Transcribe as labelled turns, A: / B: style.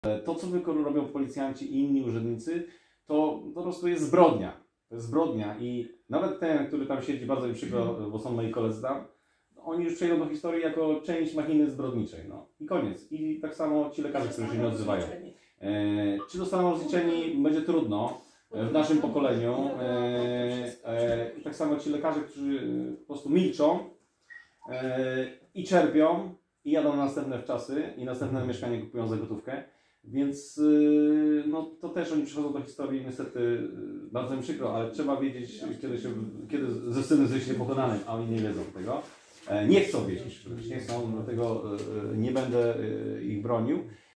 A: To, co robią policjanci i inni urzędnicy, to po prostu jest zbrodnia. To jest zbrodnia i nawet ten, który tam siedzi, bardzo mi przykro, bo są moi koledzy tam, oni już przejdą do historii jako część machiny zbrodniczej. No. I koniec. I tak samo ci lekarze, którzy się nie odzywają. Czy zostaną rozliczeni? Będzie trudno w naszym pokoleniu. I tak samo ci lekarze, którzy po prostu milczą i czerpią i jadą na następne czasy i następne mieszkanie kupują za gotówkę. Więc no, to też oni przychodzą do historii, niestety bardzo mi przykro, ale trzeba wiedzieć, kiedy zostaną zejście pokonanym, a oni nie wiedzą tego. Nie chcą wiedzieć, nie chcą, dlatego nie będę ich bronił.